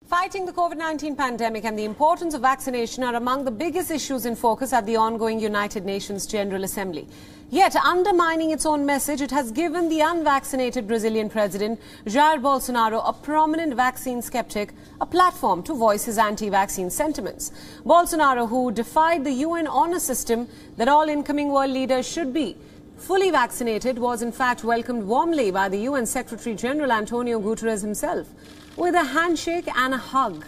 Fighting the COVID-19 pandemic and the importance of vaccination are among the biggest issues in focus at the ongoing United Nations General Assembly. Yet, undermining its own message, it has given the unvaccinated Brazilian president, Jair Bolsonaro, a prominent vaccine skeptic, a platform to voice his anti-vaccine sentiments. Bolsonaro, who defied the UN honor system that all incoming world leaders should be fully vaccinated, was in fact welcomed warmly by the UN Secretary General Antonio Guterres himself, with a handshake and a hug.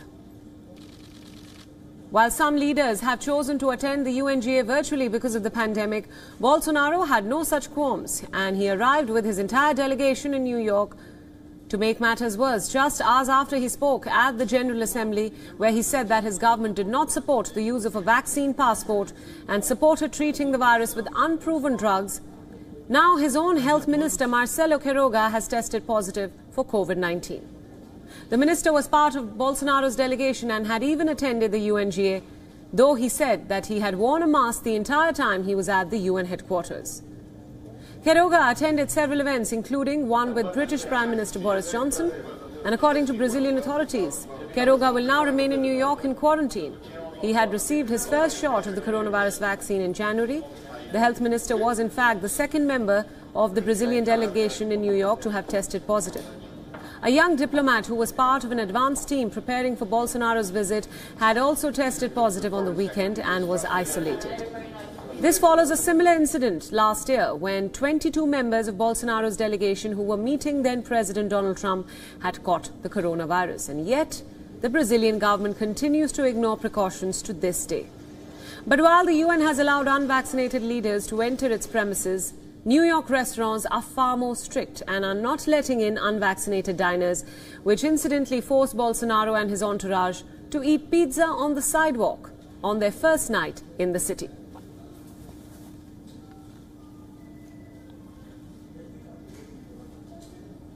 While some leaders have chosen to attend the UNGA virtually because of the pandemic, Bolsonaro had no such qualms, and he arrived with his entire delegation in New York. To make matters worse, just hours after he spoke at the General Assembly, where he said that his government did not support the use of a vaccine passport and supported treating the virus with unproven drugs, now his own health minister, Marcelo Queiroga, has tested positive for COVID-19. The minister was part of Bolsonaro's delegation and had even attended the UNGA, though he said that he had worn a mask the entire time he was at the UN headquarters. Queiroga attended several events, including one with British Prime Minister Boris Johnson, and according to Brazilian authorities, Queiroga will now remain in New York in quarantine. He had received his first shot of the coronavirus vaccine in January. The health minister was in fact the second member of the Brazilian delegation in New York to have tested positive. A young diplomat who was part of an advance team preparing for Bolsonaro's visit had also tested positive on the weekend and was isolated. This follows a similar incident last year when 22 members of Bolsonaro's delegation who were meeting then President Donald Trump had caught the coronavirus. And yet, the Brazilian government continues to ignore precautions to this day. But while the UN has allowed unvaccinated leaders to enter its premises, New York restaurants are far more strict and are not letting in unvaccinated diners, which incidentally forced Bolsonaro and his entourage to eat pizza on the sidewalk on their first night in the city.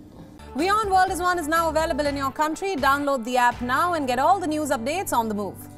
WION World is One is now available in your country. Download the app now and get all the news updates on the move.